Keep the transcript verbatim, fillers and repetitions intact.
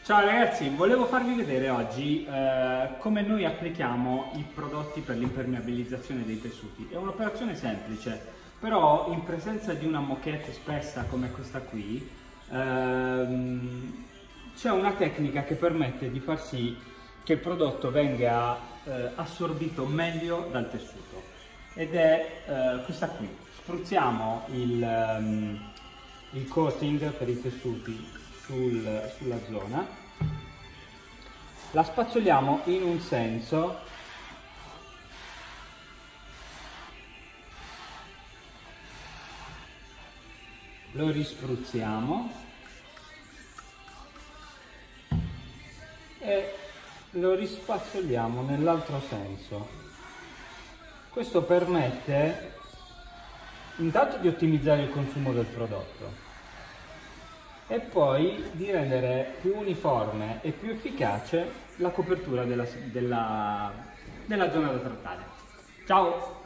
Ciao ragazzi, volevo farvi vedere oggi eh, come noi applichiamo i prodotti per l'impermeabilizzazione dei tessuti. È un'operazione semplice, però in presenza di una moquette spessa come questa qui, ehm, c'è una tecnica che permette di far sì che il prodotto venga eh, assorbito meglio dal tessuto, ed è eh, questa qui. Spruzziamo il, um, il coating per i tessuti sul, sulla zona, la spazzoliamo in un senso lo rispruzziamo e lo rispazzoliamo nell'altro senso. Questo permette intanto di ottimizzare il consumo del prodotto e poi di rendere più uniforme e più efficace la copertura della, della, della zona da trattare. Ciao!